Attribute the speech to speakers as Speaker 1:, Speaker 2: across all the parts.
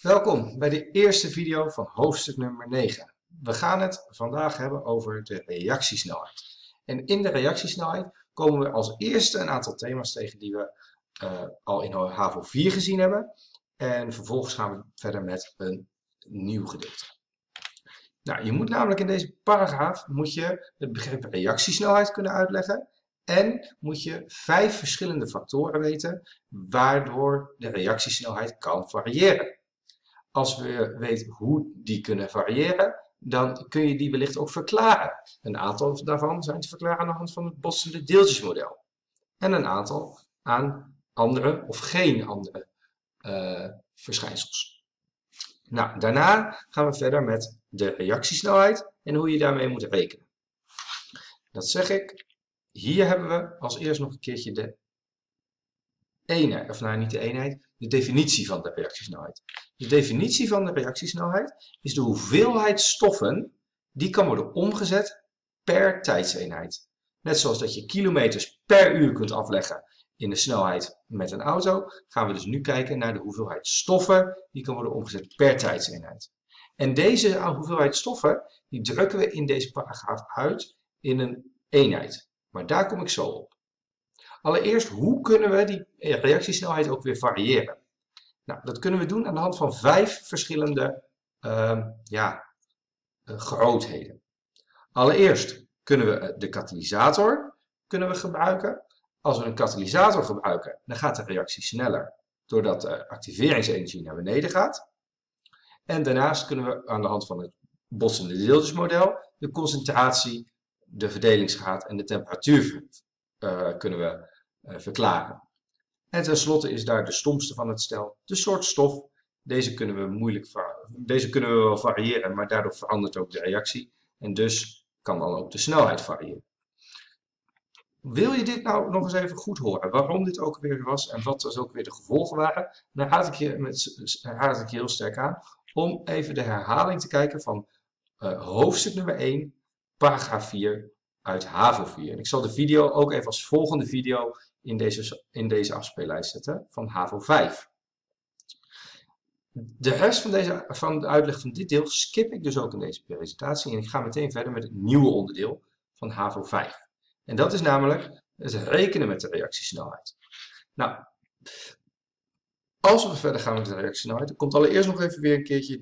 Speaker 1: Welkom bij de eerste video van hoofdstuk nummer 9. We gaan het vandaag hebben over de reactiesnelheid. En in de reactiesnelheid komen we als eerste een aantal thema's tegen die we al in HAVO 4 gezien hebben. En vervolgens gaan we verder met een nieuw gedeelte. Nou, je moet namelijk in deze paragraaf het begrip reactiesnelheid kunnen uitleggen. En moet je 5 verschillende factoren weten waardoor de reactiesnelheid kan variëren. Als we weten hoe die kunnen variëren, dan kun je die wellicht ook verklaren. Een aantal daarvan zijn te verklaren aan de hand van het botsende deeltjesmodel. En een aantal aan andere of geen andere verschijnsels. Nou, daarna gaan we verder met de reactiesnelheid en hoe je daarmee moet rekenen. Dat zeg ik. Hier hebben we als eerst nog een keertje de eenheid, of nou niet de eenheid, de definitie van de reactiesnelheid. De definitie van de reactiesnelheid is de hoeveelheid stoffen die kan worden omgezet per tijdseenheid. Net zoals dat je kilometers per uur kunt afleggen in de snelheid met een auto, gaan we dus nu kijken naar de hoeveelheid stoffen die kan worden omgezet per tijdseenheid. En deze hoeveelheid stoffen, die drukken we in deze paragraaf uit in een eenheid. Maar daar kom ik zo op. Allereerst, hoe kunnen we die reactiesnelheid ook weer variëren? Nou, dat kunnen we doen aan de hand van 5 verschillende grootheden. Allereerst kunnen we de katalysator gebruiken. Als we een katalysator gebruiken, dan gaat de reactie sneller, doordat de activeringsenergie naar beneden gaat. En daarnaast kunnen we aan de hand van het botsende deeltjesmodel de concentratie, de verdelingsgraad en de temperatuur kunnen we verklaren. En tenslotte is daar de stomste van het stel, de soort stof. Deze kunnen we wel variëren, maar daardoor verandert ook de reactie. En dus kan dan ook de snelheid variëren. Wil je dit nou nog eens even goed horen, waarom dit ook weer was en wat dus ook weer de gevolgen waren, dan raad ik je heel sterk aan om even de herhaling te kijken van hoofdstuk nummer 1, paragraaf 4 uit HAVO 4. En ik zal de video ook even als volgende video in deze afspeellijst zetten van HAVO 5. De rest van de uitleg van dit deel skip ik dus ook in deze presentatie en ik ga meteen verder met het nieuwe onderdeel van HAVO 5. En dat is namelijk het rekenen met de reactiesnelheid. Nou, als we verder gaan met de reactiesnelheid, dan komt allereerst nog even weer een keertje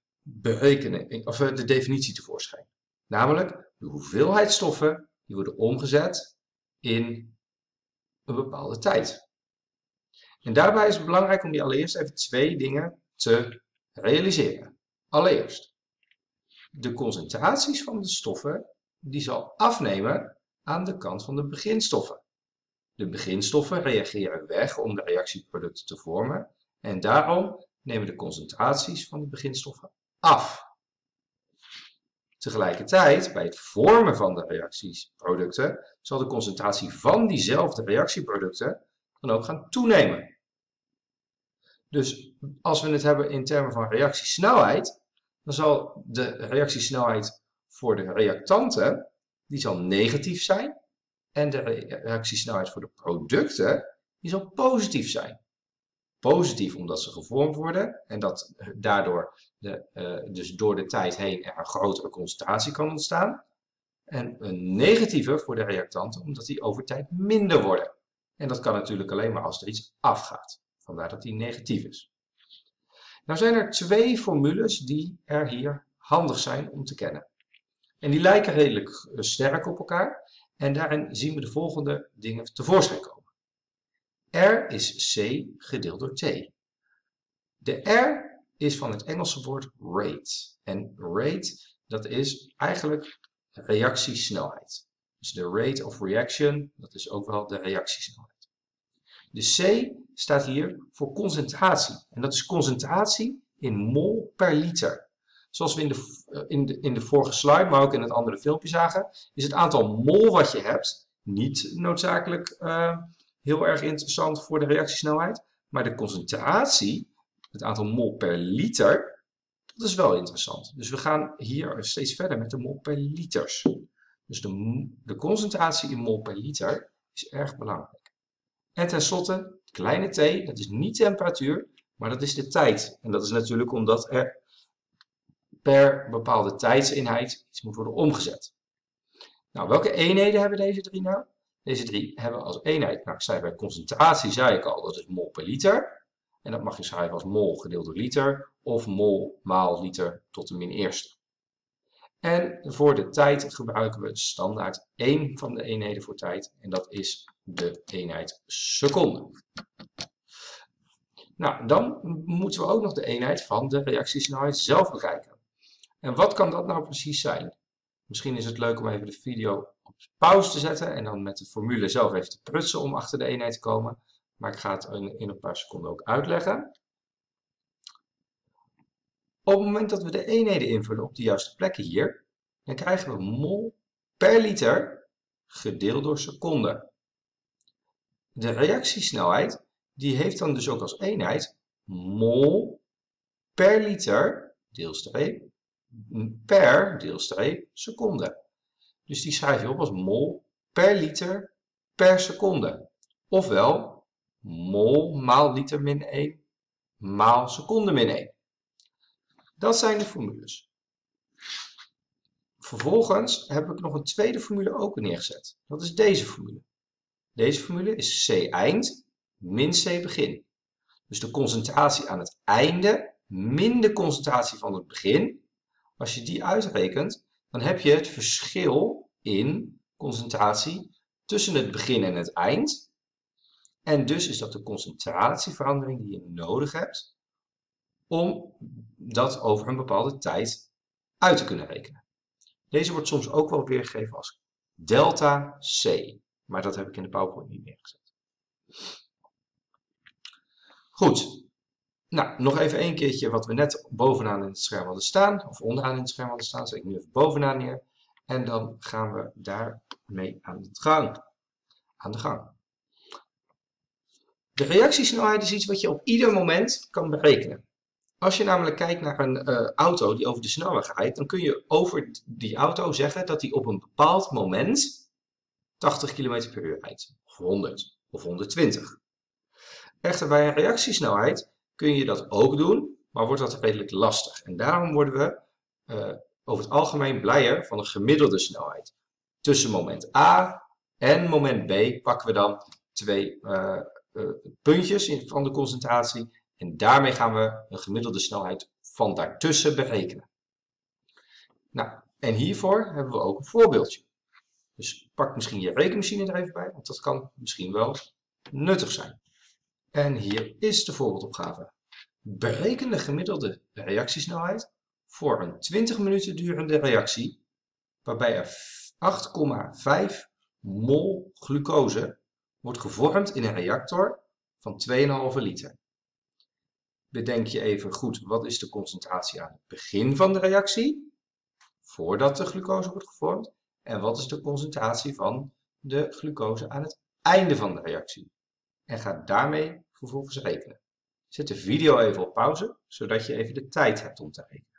Speaker 1: de definitie tevoorschijn. Namelijk de hoeveelheid stoffen die worden omgezet in een bepaalde tijd. En daarbij is het belangrijk om je allereerst even 2 dingen te realiseren. Allereerst, de concentraties van de stoffen die zal afnemen aan de kant van de beginstoffen. De beginstoffen reageren weg om de reactieproducten te vormen en daarom nemen de concentraties van de beginstoffen af. Tegelijkertijd, bij het vormen van de reactieproducten, zal de concentratie van diezelfde reactieproducten dan ook gaan toenemen. Dus als we het hebben in termen van reactiesnelheid, dan zal de reactiesnelheid voor de reactanten, die zal negatief zijn. En de reactiesnelheid voor de producten, die zal positief zijn. Positief omdat ze gevormd worden en dat daardoor dus door de tijd heen er een grotere concentratie kan ontstaan. En een negatieve voor de reactanten omdat die over tijd minder worden. En dat kan natuurlijk alleen maar als er iets afgaat. Vandaar dat die negatief is. Nou zijn er 2 formules die er hier handig zijn om te kennen. En die lijken redelijk sterk op elkaar. En daarin zien we de volgende dingen tevoorschijn komen. R is C gedeeld door T. De R is van het Engelse woord rate. En rate, dat is eigenlijk reactiesnelheid. Dus de rate of reaction, dat is ook wel de reactiesnelheid. De C staat hier voor concentratie. En dat is concentratie in mol per liter. Zoals we in de vorige slide, maar ook in het andere filmpje zagen, is het aantal mol wat je hebt niet noodzakelijk heel erg interessant voor de reactiesnelheid. Maar de concentratie, het aantal mol per liter, dat is wel interessant. Dus we gaan hier steeds verder met de mol per liters. Dus de concentratie in mol per liter is erg belangrijk. En tenslotte, kleine t, dat is niet temperatuur, Maar dat is de tijd. En dat is natuurlijk omdat er per bepaalde tijdseenheid iets moet worden omgezet. Nou, welke eenheden hebben deze drie nou? Deze drie hebben als eenheid, nou ik zei bij concentratie, zei ik al, dat is mol per liter. En dat mag je schrijven als mol gedeeld door liter of mol maal liter tot de min eerste. En voor de tijd gebruiken we standaard één van de eenheden voor tijd. En dat is de eenheid seconde. Nou, dan moeten we ook nog de eenheid van de reactiesnelheid zelf bekijken. En wat kan dat nou precies zijn? Misschien is het leuk om even de video op pauze te zetten en dan met de formule zelf even te prutsen om achter de eenheid te komen. Maar ik ga het in een paar seconden ook uitleggen. Op het moment dat we de eenheden invullen op de juiste plekken hier, dan krijgen we mol per liter gedeeld door seconde. De reactiesnelheid die heeft dan dus ook als eenheid mol per liter deelstreep per deelstreep seconde. Dus die schrijf je op als mol per liter per seconde. Ofwel mol maal liter min 1 maal seconde min 1. Dat zijn de formules. Vervolgens heb ik nog een tweede formule ook neergezet. Dat is deze formule. Deze formule is C eind min C begin. Dus de concentratie aan het einde min de concentratie van het begin. Als je die uitrekent, dan heb je het verschil in concentratie tussen het begin en het eind. En dus is dat de concentratieverandering die je nodig hebt om dat over een bepaalde tijd uit te kunnen rekenen. Deze wordt soms ook wel weergegeven als delta C, maar dat heb ik in de PowerPoint niet neergezet. Goed. Nou, nog even een keertje wat we net bovenaan in het scherm hadden staan, of onderaan in het scherm hadden staan, zet ik nu even bovenaan neer. En dan gaan we daarmee aan de gang. De reactiesnelheid is iets wat je op ieder moment kan berekenen. Als je namelijk kijkt naar een auto die over de snelweg rijdt, dan kun je over die auto zeggen dat die op een bepaald moment 80 km per uur rijdt, of 100 of 120. Echter bij een reactiesnelheid kun je dat ook doen, maar wordt dat redelijk lastig. En daarom worden we over het algemeen blijer van een gemiddelde snelheid. Tussen moment A en moment B pakken we dan twee puntjes van de concentratie. En daarmee gaan we een gemiddelde snelheid van daartussen berekenen. Nou, en hiervoor hebben we ook een voorbeeldje. Dus pak misschien je rekenmachine er even bij, want dat kan misschien wel nuttig zijn. En hier is de voorbeeldopgave. Bereken de gemiddelde reactiesnelheid voor een 20 minuten durende reactie, waarbij er 8,5 mol glucose wordt gevormd in een reactor van 2,5 liter. Bedenk je even goed, wat is de concentratie aan het begin van de reactie, voordat de glucose wordt gevormd, en wat is de concentratie van de glucose aan het einde van de reactie. En ga daarmee vervolgens rekenen. Zet de video even op pauze, zodat je even de tijd hebt om te rekenen.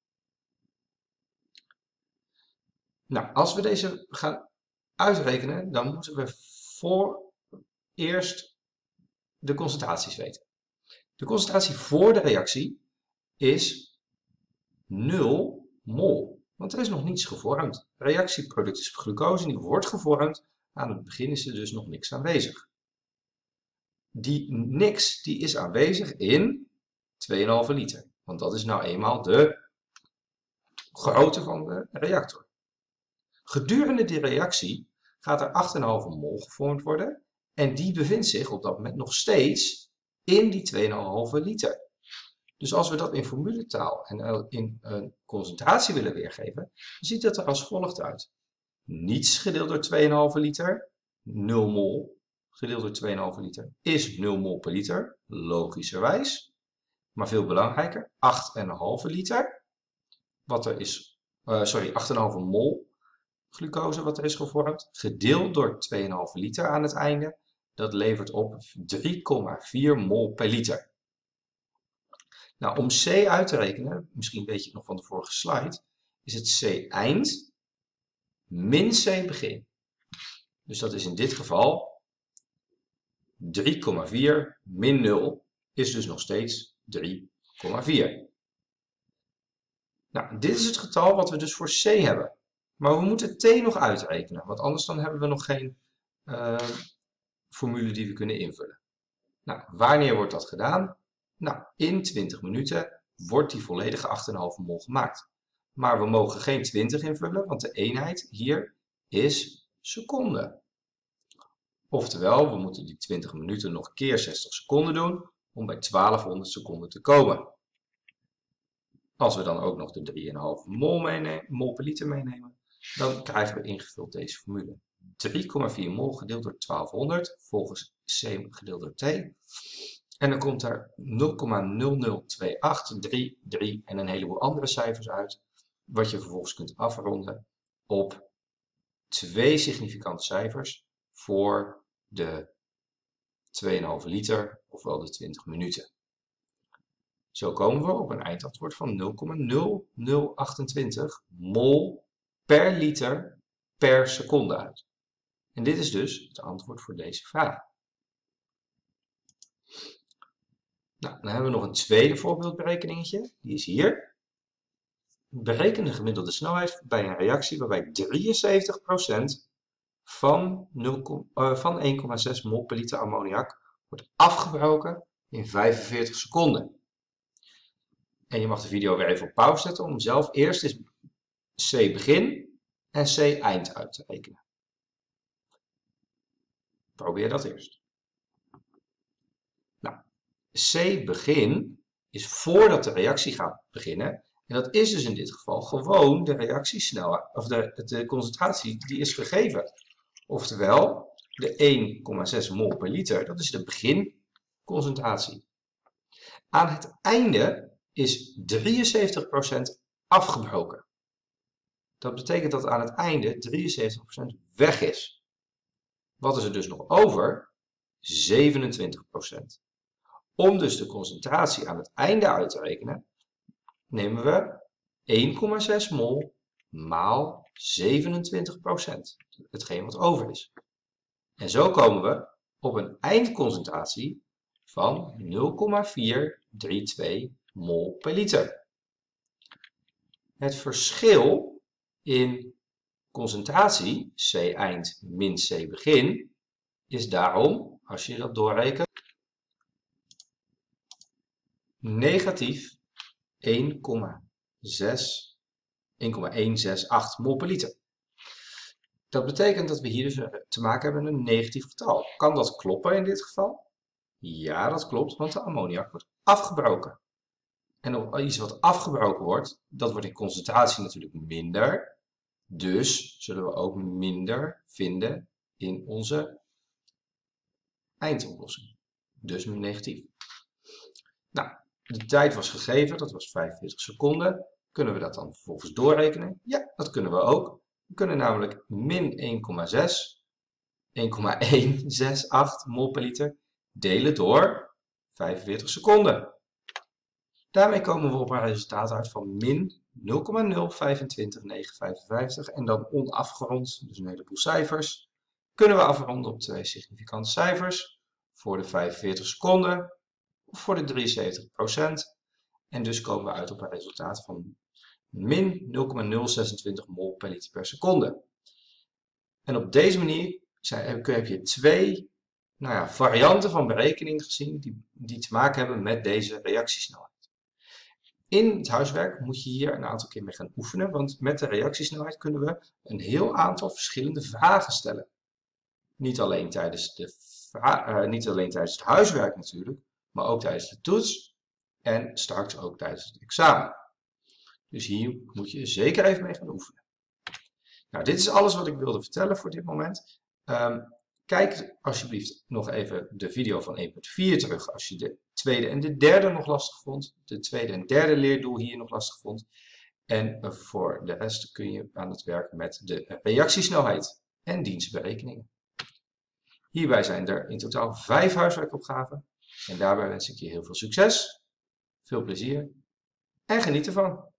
Speaker 1: Nou, als we deze gaan uitrekenen, dan moeten we eerst de concentraties weten. De concentratie voor de reactie is 0 mol, want er is nog niets gevormd. Het reactieproduct is glucose en die wordt gevormd. Aan het begin is er dus nog niks aanwezig. Die niks die is aanwezig in 2,5 liter, want dat is nou eenmaal de grootte van de reactor. Gedurende die reactie gaat er 8,5 mol gevormd worden en die bevindt zich op dat moment nog steeds in die 2,5 liter. Dus als we dat in formuletaal en in een concentratie willen weergeven, dan ziet dat er als volgt uit. Niets gedeeld door 2,5 liter, 0 mol gedeeld door 2,5 liter is 0 mol per liter, logischerwijs. Maar veel belangrijker, 8,5 liter, wat er is, 8,5 mol glucose wat er is gevormd, gedeeld door 2,5 liter aan het einde, dat levert op 3,4 mol per liter. Nou, om C uit te rekenen, misschien weet je het nog van de vorige slide, is het C eind min C begin. Dus dat is in dit geval 3,4 min 0 is dus nog steeds 3,4. Nou, dit is het getal wat we dus voor C hebben. Maar we moeten T nog uitrekenen, want anders dan hebben we nog geen formule die we kunnen invullen. Nou, wanneer wordt dat gedaan? Nou, in 20 minuten wordt die volledige 8,5 mol gemaakt. Maar we mogen geen 20 invullen, want de eenheid hier is seconde. Oftewel, we moeten die 20 minuten nog keer 60 seconden doen om bij 1200 seconden te komen. Als we dan ook nog de 3,5 mol per liter meenemen, dan krijgen we ingevuld deze formule. 3,4 mol gedeeld door 1200 volgens C gedeeld door T. En dan komt er 0,00283 en een heleboel andere cijfers uit, wat je vervolgens kunt afronden op 2 significante cijfers voor de 2,5 liter, ofwel de 20 minuten. Zo komen we op een eindantwoord van 0,0028 mol per liter per seconde uit. En dit is dus het antwoord voor deze vraag. Nou, dan hebben we nog een tweede voorbeeldberekeningetje. Die is hier. Bereken de gemiddelde snelheid bij een reactie waarbij 73% van 1,6 mol per liter ammoniak wordt afgebroken in 45 seconden. En je mag de video weer even op pauze zetten om zelf eerst eens C begin en C eind uit te rekenen. Probeer dat eerst. Nou, C begin is voordat de reactie gaat beginnen. En dat is dus in dit geval gewoon de reactiesnelheid, of de concentratie die is gegeven. Oftewel, de 1,6 mol per liter, dat is de beginconcentratie. Aan het einde is 73% afgebroken. Dat betekent dat aan het einde 73% weg is. Wat is er dus nog over? 27%. Om dus de concentratie aan het einde uit te rekenen, nemen we 1,6 mol maal 27%. Hetgeen wat over is. En zo komen we op een eindconcentratie van 0,432 mol per liter. Het verschil in concentratie, C eind min C begin, is daarom, als je dat doorrekent, negatief 1,168 mol per liter. Dat betekent dat we hier dus te maken hebben met een negatief getal. Kan dat kloppen in dit geval? Ja, dat klopt, want de ammoniak wordt afgebroken. En op iets wat afgebroken wordt, dat wordt in concentratie natuurlijk minder. Dus zullen we ook minder vinden in onze eindoplossing. Dus negatief. Nou, de tijd was gegeven, dat was 45 seconden. Kunnen we dat dan vervolgens doorrekenen? Ja, dat kunnen we ook. We kunnen namelijk min 1,168 mol per liter delen door 45 seconden. Daarmee komen we op een resultaat uit van min 0,025955 en dan onafgerond, dus een heleboel cijfers. Kunnen we afronden op 2 significante cijfers voor de 45 seconden of voor de 73%. En dus komen we uit op een resultaat van min 0,026 mol per liter per seconde. En op deze manier heb je 2 varianten van berekening gezien die te maken hebben met deze reactiesnelheid. In het huiswerk moet je hier een aantal keer mee gaan oefenen, want met de reactiesnelheid kunnen we een heel aantal verschillende vragen stellen. Niet alleen tijdens het huiswerk natuurlijk, maar ook tijdens de toets en straks ook tijdens het examen. Dus hier moet je zeker even mee gaan oefenen. Nou, dit is alles wat ik wilde vertellen voor dit moment. Kijk alsjeblieft nog even de video van 1.4 terug als je de tweede en de derde nog lastig vond. De tweede en derde leerdoel hier nog lastig vond. En voor de rest kun je aan het werk met de reactiesnelheid en dienstberekeningen. Hierbij zijn er in totaal 5 huiswerkopgaven. En daarbij wens ik je heel veel succes, veel plezier en geniet ervan.